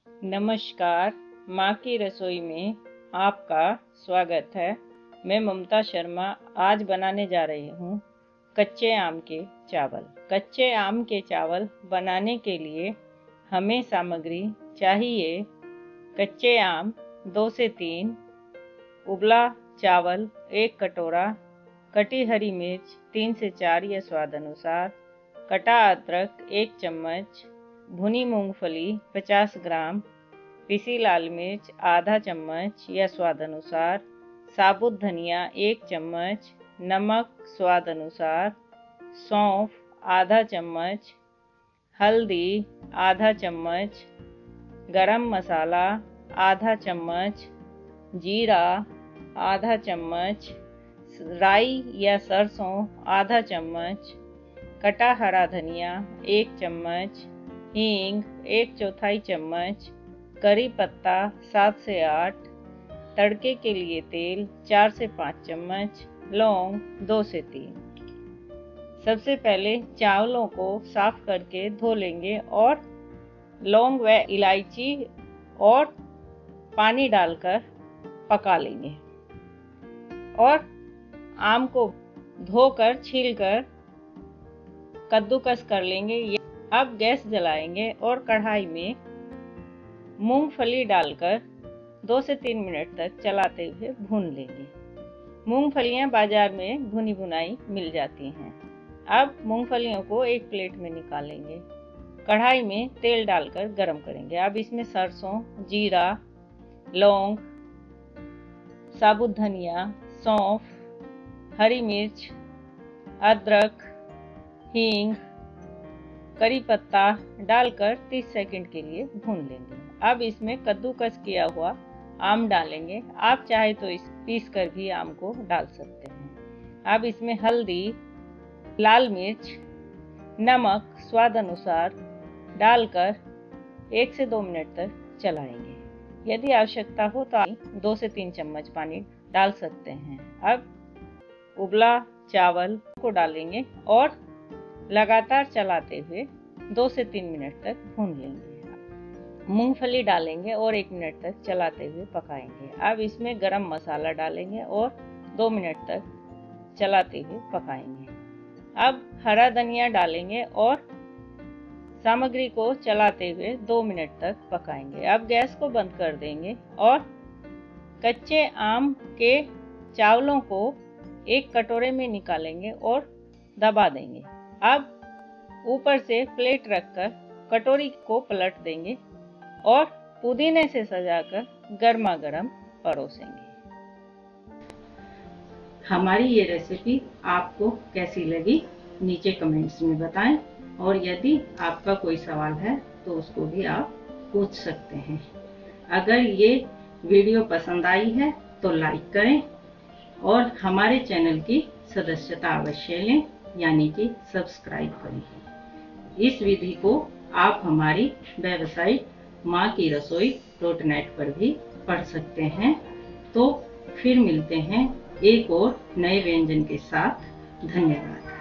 नमस्कार, माँ की रसोई में आपका स्वागत है। मैं ममता शर्मा आज बनाने जा रही हूँ कच्चे आम के चावल। कच्चे आम के चावल बनाने के लिए हमें सामग्री चाहिए: कच्चे आम 2 से 3, उबला चावल 1 कटोरा, कटी हरी मिर्च 3 से 4 या स्वाद अनुसार, कटा अदरक 1 चम्मच, भुनी मूंगफली 50 ग्राम, पिसी लाल मिर्च आधा चम्मच या स्वाद अनुसार, साबुत धनिया 1 चम्मच, नमक स्वाद अनुसार, सौंफ आधा चम्मच, हल्दी आधा चम्मच, गरम मसाला आधा चम्मच, जीरा आधा चम्मच, राई या सरसों आधा चम्मच, कटा हरा धनिया 1 चम्मच, हींग 1/4 चम्मच, करी पत्ता 7 से 8, तड़के के लिए तेल 4 से 5 चम्मच, लौंग 2 से 3। सबसे पहले चावलों को साफ करके धो लेंगे और लौंग व इलायची और पानी डालकर पका लेंगे और आम को धोकर छीलकर कद्दूकस कर लेंगे। अब गैस जलाएंगे और कढ़ाई में मूंगफली डालकर 2 से 3 मिनट तक चलाते हुए भून लेंगे। मूंगफलियां बाजार में भुनी भुनाई मिल जाती हैं। अब मूंगफलियों को एक प्लेट में निकालेंगे। कढ़ाई में तेल डालकर गरम करेंगे। अब इसमें सरसों, जीरा, लौंग, साबुत धनिया, सौंफ, हरी मिर्च, अदरक, हींग, करी पत्ता डालकर 30 सेकंड के लिए भून लेंगे। अब इसमें कद्दूकस किया हुआ आम डालेंगे। आप चाहे तो इस पीस कर भी आम को डाल सकते हैं। अब इसमें हल्दी, लाल मिर्च, नमक स्वाद अनुसार डालकर 1 से 2 मिनट तक चलाएंगे। यदि आवश्यकता हो तो आप 2 से 3 चम्मच पानी डाल सकते हैं। अब उबला चावल को डालेंगे और लगातार चलाते हुए 2 से 3 मिनट तक भून लेंगे। मूंगफली डालेंगे और 1 मिनट तक चलाते हुए पकाएंगे। अब इसमें गरम मसाला डालेंगे और 2 मिनट तक चलाते हुए पकाएंगे। अब हरा धनिया डालेंगे और सामग्री को चलाते हुए 2 मिनट तक पकाएंगे। अब गैस को बंद कर देंगे और कच्चे आम के चावलों को एक कटोरे में निकालेंगे और दबा देंगे। अब ऊपर से प्लेट रखकर कटोरी को पलट देंगे और पुदीने से सजाकर गर्मा गर्म परोसेंगे। हमारी ये रेसिपी आपको कैसी लगी नीचे कमेंट्स में बताएं और यदि आपका कोई सवाल है तो उसको भी आप पूछ सकते हैं। अगर ये वीडियो पसंद आई है तो लाइक करें और हमारे चैनल की सदस्यता अवश्य लें, यानी कि सब्सक्राइब करें। इस विधि को आप हमारी वेबसाइट माँकीरसोई.net पर भी पढ़ सकते हैं। तो फिर मिलते हैं एक और नए व्यंजन के साथ। धन्यवाद।